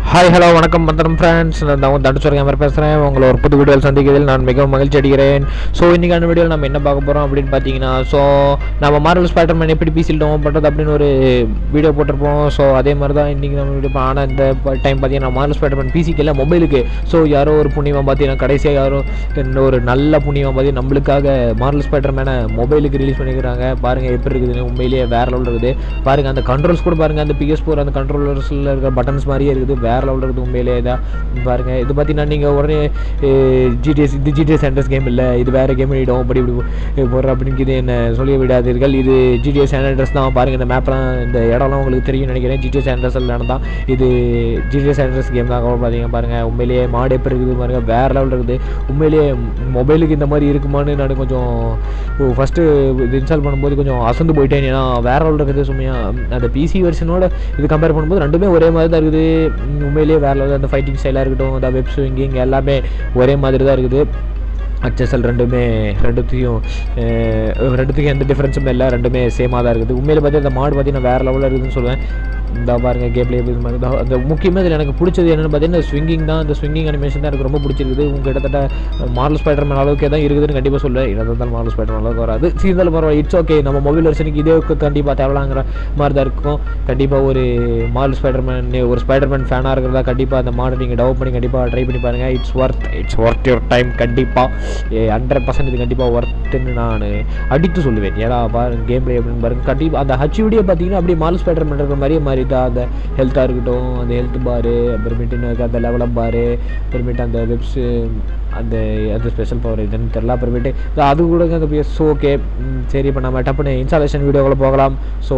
Hi hello வணக்கம் மந்திரம் friends, நான் தான் தடுச்சுருக்கேன் கேமரா பேசுகிறேன். உங்களை ஒரு புது வீடியோவில் சந்திக்கிறதில் நான் மிகவும் மகிழ்ச்சி அடைகிறேன். ஸோ இன்றைக்கான வீடியோவில் நம்ம என்ன பார்க்க போகிறோம் அப்படின்னு பார்த்தீங்கன்னா, ஸோ நம்ம மார்வல் ஸ்பைடர்மேன் எப்படி பிசியில் டவுன் பண்ணுறது அப்படின்னு ஒரு வீடியோ போட்டிருப்போம். ஸோ அதே மாதிரி தான் இன்றைக்கி நம்ம வீடியோ. ஆனால் இந்த டைம் பார்த்தீங்கன்னா மார்வல் ஸ்பைடர்மேன் பிசிக்கு இல்லை, மொபைலுக்கு. ஸோ யாரோ ஒரு புண்ணியமாக பார்த்தீங்கன்னா கடைசியாக யாரோ ஒரு நல்ல புண்ணியமாக பார்த்தீங்கன்னா நம்மளுக்காக மார்வல் ஸ்பைடர்மேனை மொபைலுக்கு ரிலீஸ் பண்ணிக்கிறாங்க. பாருங்கள் எப்படி இருக்குதுன்னு, உண்மையிலேயே வேறு லெவலில் இருக்குது. பாருங்கள் அந்த கண்ட்ரோல்ஸ் கூட பாருங்கள், அந்த PS4 அந்த கண்ட்ரோலர்ஸில் இருக்கிற பட்டன்ஸ் மாதிரியே இருக்குது. வேறு லெவலில் இருக்குது உண்மையிலே தான். பாருங்கள் இது பார்த்தீங்கன்னா நீங்கள் உடனே GTA சாண்டர்ஸ் கேம் இல்லை, இது வேறு கேம் இடம் அப்படி இப்படி போடுற அப்படின்னு இது என்ன சொல்லி விடாதீர்கள். இது GTA சாண்டர்ஸ் தான். பாருங்கள் இந்த மேப்லாம் இந்த இடம்லாம் உங்களுக்கு தெரியும் நினைக்கிறேன். GTA சாண்டர்ஸ் இடம் தான் இது. GTA சாண்டர்ஸ் கேம் தான் பார்த்தீங்க. பாருங்கள் உண்மையிலேயே மாடு எப்படி இருக்குது பாருங்கள், வேறு லெவலில் இருக்குது. உண்மையிலேயே மொபைலுக்கு இந்த மாதிரி இருக்குமான்னு நான் கொஞ்சம் ஃபஸ்ட்டு இது இன்ஸ்டால் பண்ணும்போது கொஞ்சம் அசந்து போயிட்டேன். ஏன்னா வேறு லெவலில் இருக்குது சும்மையாக. அந்த PC வெர்ஷனோட இது கம்பேர் பண்ணும்போது ரெண்டுமே ஒரே மாதிரி தான் இருக்குது. உண்மையிலேயே வேறு லெவலில் அந்த ஃபைட்டிங் ஸ்டைலாக இருக்கட்டும், அந்த வெப் ஸ்விங்கிங் எல்லாமே ஒரே மாதிரி தான் இருக்குது. HSL ரெண்டுத்துக்கும் எந்த டிஃப்ரென்ஸும் இல்லை, ரெண்டுமே சேமாக தான் இருக்குது. உண்மையில் பார்த்து அந்த மாடு பார்த்தீங்கன்னா வேறு லெவலில் இருக்குதுன்னு சொல்லுவேன். இந்த பாருங்கள் கேம் பிளே இது மாதிரி தான். அந்த முக்கியமாக இதில் எனக்கு பிடிச்சது என்னென்னு பார்த்தீங்கன்னா ஸ்விங்கிங் தான். அந்த ஸ்விங்கிங் அனிமேஷன் தான் எனக்கு ரொம்ப பிடிச்சிருக்குது. கிட்டத்தட்ட மார்வல் ஸ்பைடர்மேன் அளவுக்கே தான் இருக்குதுன்னு கண்டிப்பாக சொல்லுவேன். என்ன இருந்தாலும் மார்வல் ஸ்பைடர்மேன் அளவுக்கு வராது. சீரியல் பரவாயில்ல, இட்ஸ் ஓகே. நம்ம மொபைல் வெர்ஷனுக்கு இதே கண்டிப்பாக தேவலாங்கிற மாதிரி தான் இருக்கும். கண்டிப்பாக ஒரு மார்வல் ஸ்பைடர்மேன் ஒரு ஸ்பைடர்மேன் ஃபேனாக இருக்கிறதா கண்டிப்பாக அந்த மாடை நீங்கள் டெவலப் பண்ணி கண்டிப்பாக ட்ரை பண்ணி பாருங்கள். It's worth your time. கண்டிப்பாக 100% இது கண்டிப்பாக ஒர்த்துன்னு நான் அடித்து சொல்லுவேன். ஏன்னா பாருங்க கேம் பிளே அப்படின்னு பாருங்க. கண்டிப்பாக அந்த HUD பார்த்தீங்கன்னா அப்படியே மார்வல் ஸ்பைடர்மேன் இருக்கிற மாதிரியே மாதிரி தான். அந்த ஹெல்த்தாக இருக்கட்டும், அந்த ஹெல்த் பாரு, அப்புறமேட்டு அந்த லெவலப் பாரு, அப்புறமேட்டு அந்த வெப்ஸு அந்த ஸ்பெஷல் பவர் இதுன்னு தெரில. அப்புறமேட்டு அது கூட அந்த PS ஓகே. சரி, இப்போ நம்ம டப்புன்னு இன்ஸ்டாலேஷன் வீடியோக்குள்ளே போகலாம். ஸோ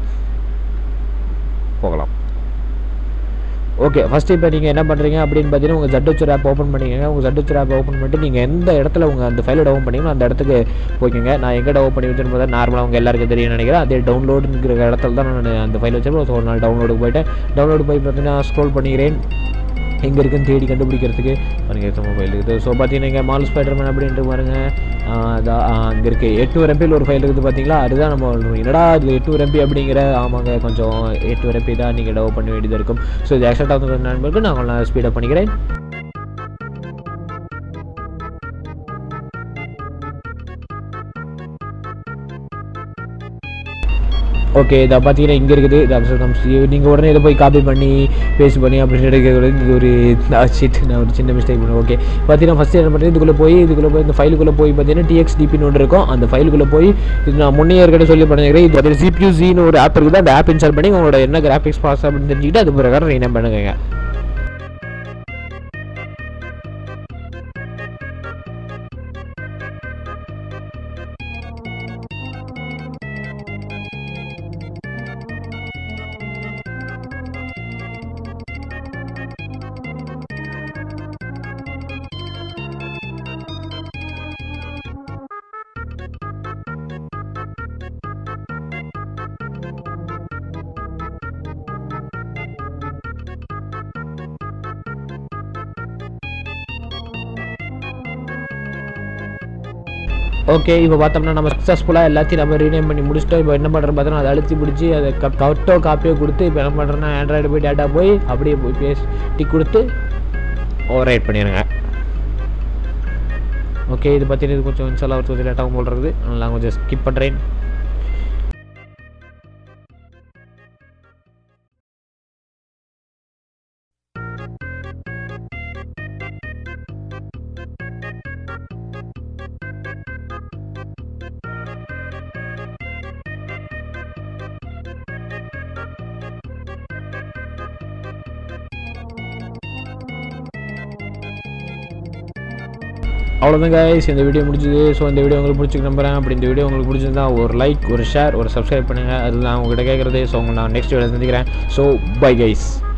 போகலாம். ஓகே, ஃபஸ்ட்டு இப்போ நீங்கள் என்ன பண்ணுறீங்க அப்படின்னு பார்த்தீங்கன்னா உங்கள் ZHR ஆப் ஓப்பன் பண்ணிக்கோங்க. உங்கள் ZHR ஆப் ஓப்பன் பண்ணிட்டு நீங்கள் எந்த இடத்துல உங்கள் அந்த ஃபைலை டவுன் பண்ணிங்கன்னா அந்த இடத்துக்கு போய்க்கோங்க. நான் எங்கே டவுன் பண்ணி வச்சுன்னு பார்த்தா நார்மலாக அவங்க எல்லாருக்கும் தெரியும் நினைக்கிறேன். அதே டவுன்லோடுங்கிற இடத்துல தான் நான் அந்த ஃபைல் வச்சிருப்பேன். ஸோ ஒரு நாள் டவுன்லோடுக்கு போய்ட்டேன். டவுன்லோடு போய் பார்த்தீங்கன்னா ஸ்க்ரோல் பண்ணிக்கிறேன் எங்கே இருக்குன்னு தேடி கண்டுபிடிக்கிறதுக்கு. பாருங்கள் மொபைல் இருக்குது. ஸோ பார்த்தீங்கன்னா இங்கே மார்வல் ஸ்பைடர்மேன் அப்படின்ட்டு பாருங்கள். அங்கே இருக்குது 800 MB ஒரு ஃபைல் இருக்குது பார்த்தீங்களா. அதுதான் நம்ம என்னடா இது 800 MB அப்படிங்கிற. ஆமாங்க, கொஞ்சம் 800 MB தான் நீங்கள் டவுன் பண்ண வேண்டியதாக இருக்கும். ஸோ இது எக்ஸ்ட்ரா நண்பருக்கு நான் ஸ்பீடப் பண்ணிக்கிறேன். ஓகே, இதை பார்த்தீங்கன்னா இங்கே இருக்குது. இது நீங்கள் உடனே இதை போய் காப்பி பண்ணி பேஸ்ட் பண்ணி அப்படின்னு எடுக்கிறது இது ஒரு ஷீட். நான் ஒரு சின்ன மிஸ்டேக் பண்ணுவேன். ஓகே, பார்த்தீங்கன்னா ஃபஸ்ட்டு என்ன பண்ணுறது, இதுக்குள்ளே போய் இந்த ஃபைலுக்குள்ளே போய் பார்த்தீங்கன்னா TXDPன்னு ஒன்று இருக்கும். அந்த ஃபைலுக்குள்ளே போய் இது நான் முன்னே ஏற்கனவே சொல்லி பண்ணிக்கிறேன். இது பார்த்தீங்கன்னா CPUZன்னு ஒரு ஆப் இருக்குது. அந்த ஆப் இன்ஸ்டால் பண்ணி உங்களோட என்ன கிராஃபிக்ஸ் பாஸ் அப்படின்னு தெரிஞ்சுக்கிட்டு அது பிரகாரம் ரீநேம் பண்ணுங்க. ஓகே, இப்போ பார்த்தோம்னா நம்ம சக்ஸஸ்ஃபுல்லாக எல்லாத்தையும் நம்ம ரீநேம் பண்ணி முடிச்சிட்டோம். இப்போ என்ன பண்ணுறோம் பார்த்தோன்னா அதை அழுத்தி பிடிச்சி அதை காப்பியோ கொடுத்து இப்போ என்ன பண்ணுறோன்னா ஆண்ட்ராய்டு போய் டேட்டா போய் அப்படியே போய் பேசி கொடுத்து ஓவர் ரைட் பண்ணிடுங்க. ஓகே, இது பார்த்தீங்கன்னா இது கொஞ்சம் இன்ஸ்டால் ஆகிறது லேட்டாகவும் போடுறது. நான் கொஞ்சம் ஸ்கிப் பண்ணுறேன். அவ்வளோதான் கைஸ், இந்த வீடியோ முடிஞ்சுது. ஸோ இந்த வீடியோ உங்களுக்கு பிடிச்சிருக்கு நம்புறேன். அப்படி இந்த வீடியோ உங்களுக்கு பிடிச்சிருந்தா ஒரு லைக், ஒரு ஷேர், ஒரு சப்ஸ்கிரைப் பண்ணுங்கள். அதுதான் உங்கள்கிட்ட கேட்குறது. ஸோ உங்களை நான் நெக்ஸ்ட் வீடியோ சந்திக்கிறேன். So bye guys.